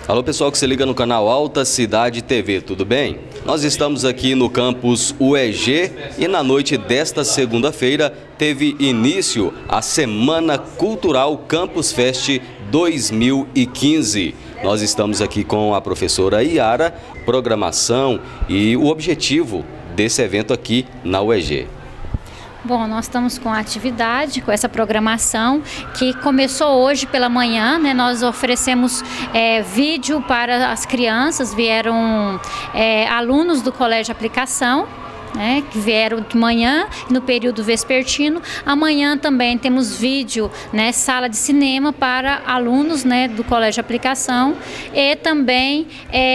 Alô pessoal que se liga no canal Alta Cidade TV, tudo bem? Nós estamos aqui no campus UEG e na noite desta segunda-feira teve início a Semana Cultural Campus Fest 2015. Nós estamos aqui com a professora Iara, programação e o objetivo desse evento aqui na UEG. Bom, nós estamos com a atividade, com essa programação que começou hoje pela manhã, né? Nós oferecemos vídeo para as crianças, vieram alunos do Colégio Aplicação, né, que vieram de manhã no período vespertino. Amanhã também temos vídeo, né, sala de cinema para alunos, né, do Colégio Aplicação e também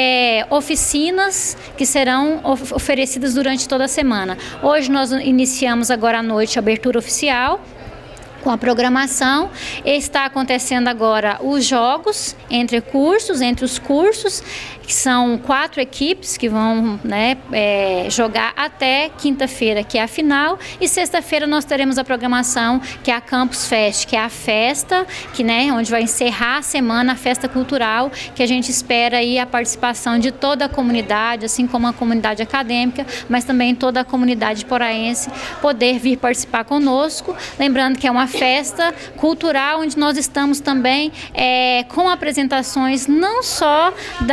oficinas que serão oferecidas durante toda a semana. Hoje nós iniciamos agora à noite a abertura oficial com a programação. Está acontecendo agora os jogos entre os cursos, que são 4 equipes que vão, né, jogar até quinta-feira, que é a final, e sexta-feira nós teremos a programação, que é a Campus Fest, que é a festa, que, né, onde vai encerrar a semana, a festa cultural, que a gente espera aí a participação de toda a comunidade, assim como a comunidade acadêmica, mas também toda a comunidade poraense poder vir participar conosco. Lembrando que é uma festa cultural onde nós estamos também com apresentações não só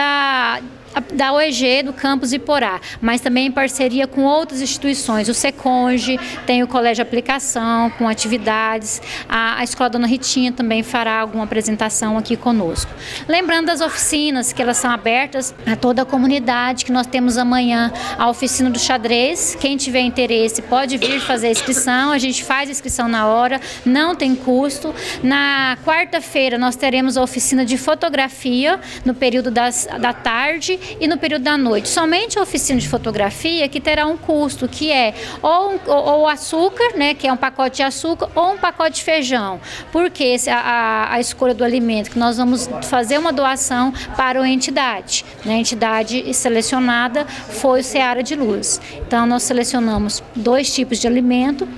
da UEG, do campus Iporá, mas também em parceria com outras instituições. O Seconge, tem o Colégio Aplicação, com atividades, a Escola Dona Ritinha também fará alguma apresentação aqui conosco. Lembrando das oficinas, que elas são abertas a toda a comunidade, que nós temos amanhã a oficina do xadrez. Quem tiver interesse pode vir fazer a inscrição, a gente faz a inscrição na hora, não tem custo. Na quarta-feira nós teremos a oficina de fotografia, no período da tarde e no período da noite. Somente a oficina de fotografia que terá um custo, que é ou açúcar, né, que é um pacote de açúcar, ou um pacote de feijão. Porque a escolha do alimento, que nós vamos fazer uma doação para a entidade. A entidade selecionada foi o Seara de Luz. Então nós selecionamos 2 tipos de alimento,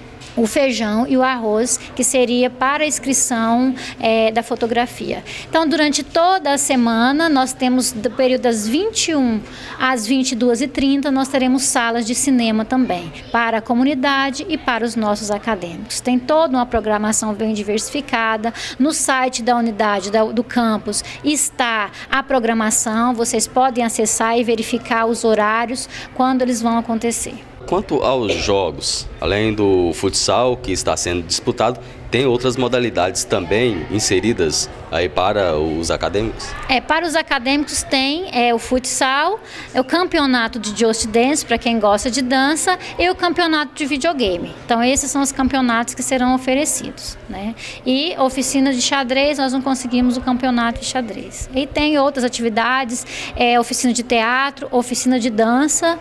o feijão e o arroz, que seria para a inscrição da fotografia. Então, durante toda a semana, nós temos do período das 21 às 22h30, nós teremos salas de cinema também, para a comunidade e para os nossos acadêmicos. Tem toda uma programação bem diversificada. No site da unidade do campus está a programação, vocês podem acessar e verificar os horários, quando eles vão acontecer. Quanto aos jogos, além do futsal que está sendo disputado, tem outras modalidades também inseridas aí para os acadêmicos? Para os acadêmicos tem o futsal, o campeonato de Just Dance, para quem gosta de dança, e o campeonato de videogame. Então esses são os campeonatos que serão oferecidos, né? E oficina de xadrez, nós não conseguimos o campeonato de xadrez. E tem outras atividades, oficina de teatro, oficina de dança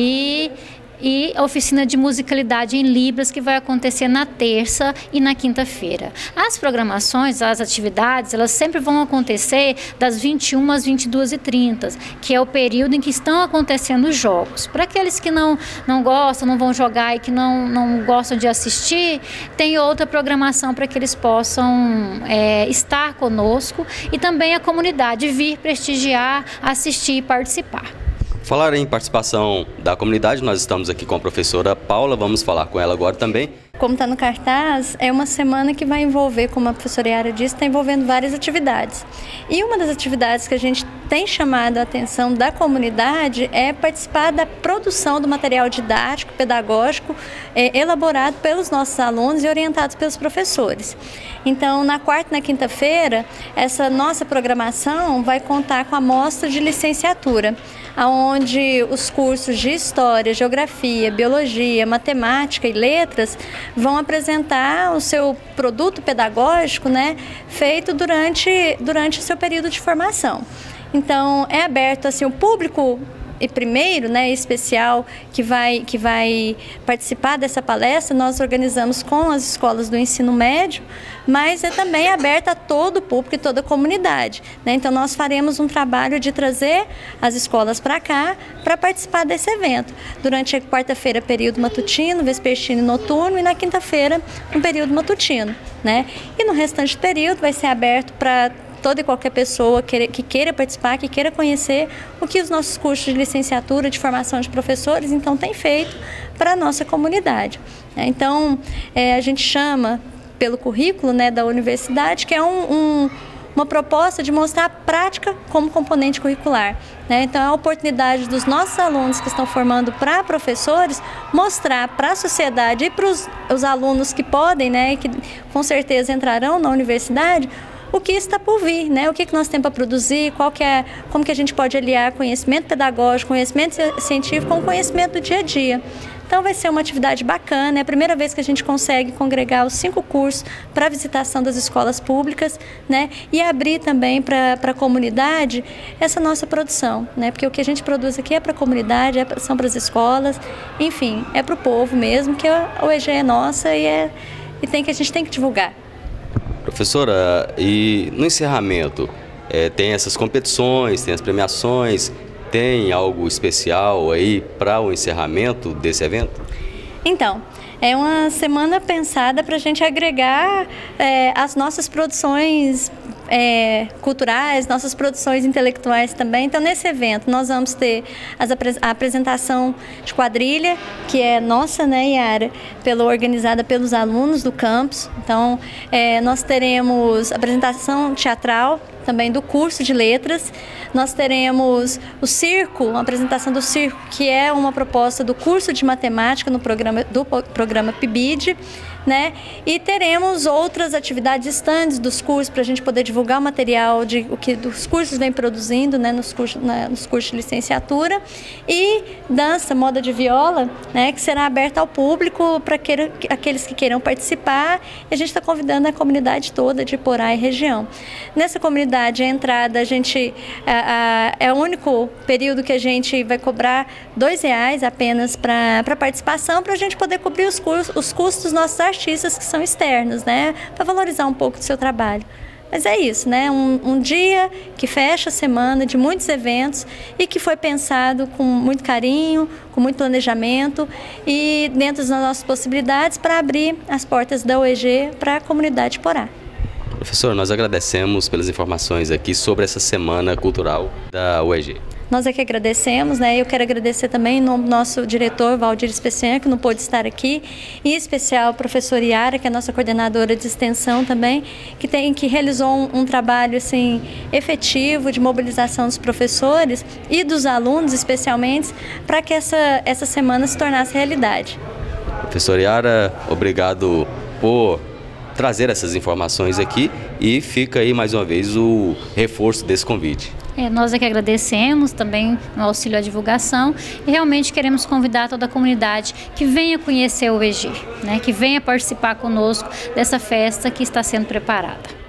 e a oficina de musicalidade em Libras, que vai acontecer na terça e na quinta-feira. As programações, as atividades, elas sempre vão acontecer das 21 às 22h30, que é o período em que estão acontecendo os jogos. Para aqueles que não gostam, não vão jogar e que não gostam de assistir, tem outra programação para que eles possam estar conosco e também a comunidade vir prestigiar, assistir e participar. Falar em participação da comunidade, nós estamos aqui com a professora Paula, vamos falar com ela agora também. Como está no cartaz, é uma semana que vai envolver, como a professora Iara disse, está envolvendo várias atividades. E uma das atividades que a gente tem chamado a atenção da comunidade é participar da produção do material didático, pedagógico, elaborado pelos nossos alunos e orientados pelos professores. Então, na quarta e na quinta-feira, essa nossa programação vai contar com a mostra de licenciatura, onde os cursos de História, Geografia, Biologia, Matemática e Letras vão apresentar o seu produto pedagógico, né, feito durante o seu período de formação. Então, é aberto assim, o público e primeiro, né, especial, que vai participar dessa palestra, nós organizamos com as escolas do ensino médio, mas é também aberta a todo o público e toda a comunidade, né? Então nós faremos um trabalho de trazer as escolas para cá para participar desse evento. Durante a quarta-feira, período matutino, vespertino e noturno, e na quinta-feira, um período matutino, né? E no restante do período vai ser aberto para toda e qualquer pessoa que queira participar, que queira conhecer o que os nossos cursos de licenciatura, de formação de professores, então, tem feito para a nossa comunidade. Então, a gente chama pelo currículo, né, da universidade, que é uma proposta de mostrar a prática como componente curricular, né? Então, é a oportunidade dos nossos alunos que estão formando para professores mostrar para a sociedade e para os alunos que podem, né, e que com certeza entrarão na universidade, o que está por vir, né? O que nós temos para produzir, como que a gente pode aliar conhecimento pedagógico, conhecimento científico com o conhecimento do dia a dia. Então vai ser uma atividade bacana, é a primeira vez que a gente consegue congregar os 5 cursos para visitação das escolas públicas, né? E abrir também para a comunidade essa nossa produção, né? Porque o que a gente produz aqui é para a comunidade, são para as escolas, enfim, é para o povo mesmo, que a UEG é nossa e a gente tem que divulgar. Professora, e no encerramento, tem essas competições, tem as premiações, tem algo especial aí para o encerramento desse evento? Então, é uma semana pensada para a gente agregar as nossas produções culturais, nossas produções intelectuais também. Então, nesse evento, nós vamos ter a apresentação de quadrilha, que é nossa, né, Yara, organizada pelos alunos do campus. Então, nós teremos apresentação teatral, também do curso de letras. Nós teremos o circo, uma apresentação do circo, que é uma proposta do curso de matemática do programa PIBID, né? E teremos outras atividades, stands dos cursos, para a gente poder divulgar o material de o que os cursos vêm produzindo, né, nos cursos de licenciatura, e dança, moda de viola, né, que será aberta ao público para aqueles que queiram participar, e a gente está convidando a comunidade toda de Iporá e região. Nessa comunidade, a entrada, é o único período que a gente vai cobrar R$2 apenas para participação, para a gente poder cobrir os custos dos nossos artistas que são externos, né, para valorizar um pouco do seu trabalho. Mas é isso, né? Um dia que fecha a semana de muitos eventos e que foi pensado com muito carinho, com muito planejamento e dentro das nossas possibilidades para abrir as portas da UEG para a comunidade de Iporá. Professor, nós agradecemos pelas informações aqui sobre essa Semana Cultural da UEG. Nós é que agradecemos, né? Eu quero agradecer também em nome do nosso diretor, Valdir Especian, que não pôde estar aqui, e em especial a professora Yara, que é a nossa coordenadora de extensão também, que realizou um trabalho assim, efetivo de mobilização dos professores e dos alunos, especialmente, para que essa semana se tornasse realidade. Professora Yara, obrigado por trazer essas informações aqui e fica aí mais uma vez o reforço desse convite. Nós é que agradecemos também no auxílio à divulgação e realmente queremos convidar toda a comunidade que venha conhecer o UEG, né, que venha participar conosco dessa festa que está sendo preparada.